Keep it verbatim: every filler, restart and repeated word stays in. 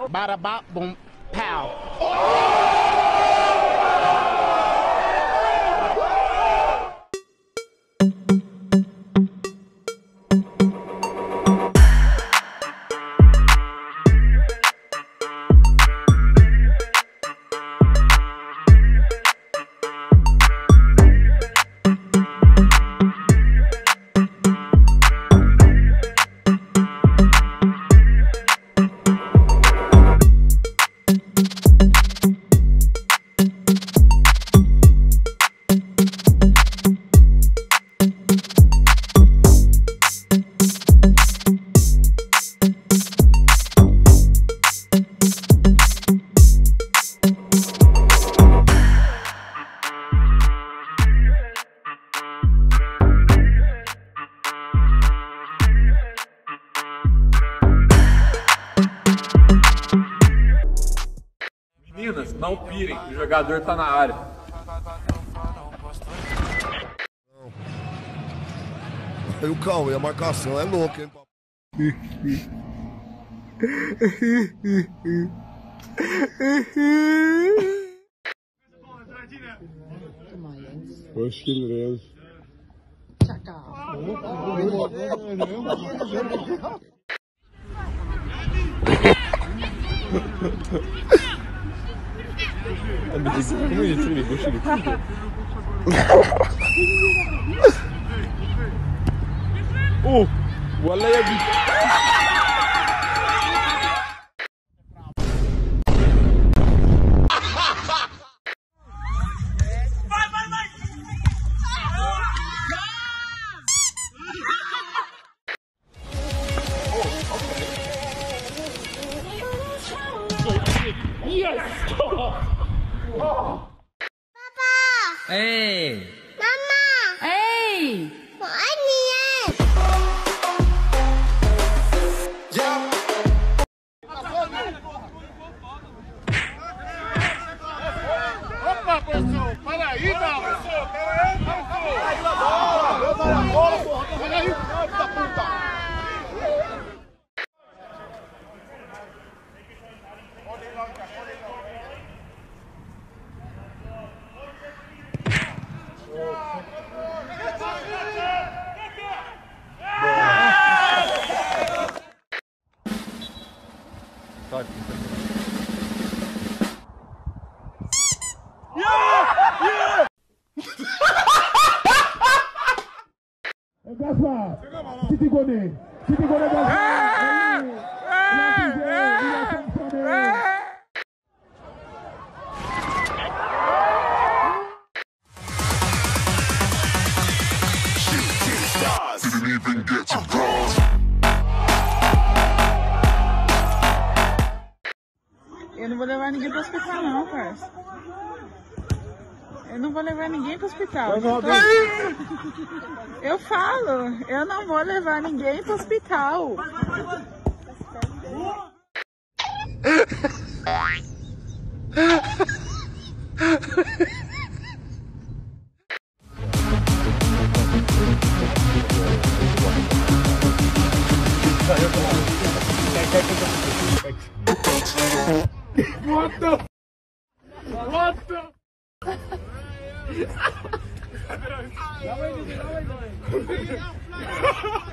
Bada bop, boom, pow. Meninas, não pirem, o jogador tá na área. Aí o Cauê, a marcação é louca, hein? Poxa, que beleza. Como ele tira gosto de Oh, والله يا ابني. Hey! Mama! Hey! Của anh nè! Opa, professor! Para aí, não! Para a bola, porra! Olha aí, filho da puta! Se ficou nele, se ficou nele, eu não vou levar ninguém pro hospital não, parça. Eu não vou levar ninguém pro hospital. Eu falo, eu não vou levar ninguém pro hospital. What the? What the? Dawaj, dawaj, dawaj.